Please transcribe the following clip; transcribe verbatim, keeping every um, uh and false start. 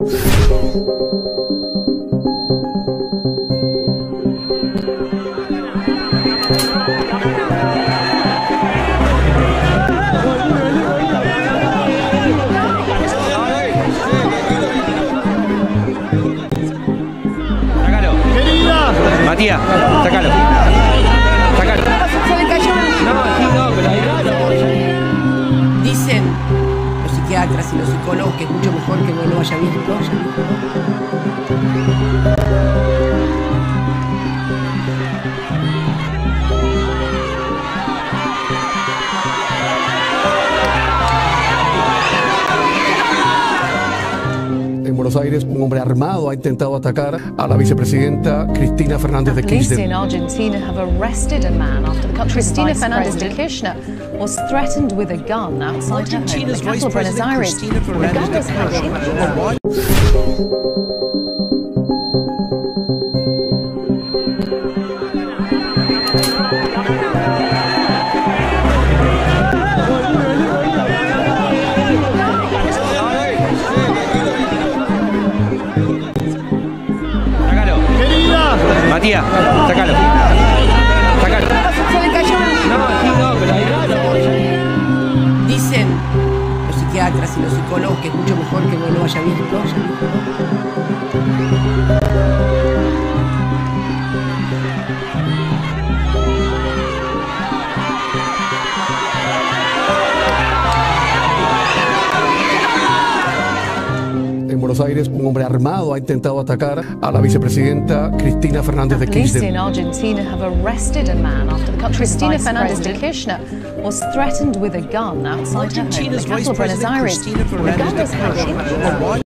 Sácalo. Matías, sácalo. Sácalo. Se le cayó. No, aquí no, pero ahí no. Dicen los psiquiatras y los psicólogos que es mucho mejor que no lo haya visto. En Buenos Aires, un hombre armado ha intentado atacar a la vicepresidenta Cristina Fernández de Police Kirchner. in Argentina have arrested a man after the country's Cristina vice Fernández de president was threatened with a gun outside her home in the Argentina's capital Vice of Buenos President Aires. Cristina The gun Fernández was de hiding. Kirchner. Sácalo. Matías, sácalo. Sácalo. Se le cayó. No, aquí no, pero ahí no. Dicen los psiquiatras y los psicólogos que es mucho mejor que no lo haya visto. En Buenos Aires, un hombre armado ha intentado atacar a la vicepresidenta Cristina Fernández de Police Kirchner. in Argentina have arrested a man after the country's Cristina vice Fernández de president Kirchner was threatened with a gun outside her home in the Argentina's Vice capital of Buenos President Aires. Cristina The gun Fernández de was hiding. Kirchner.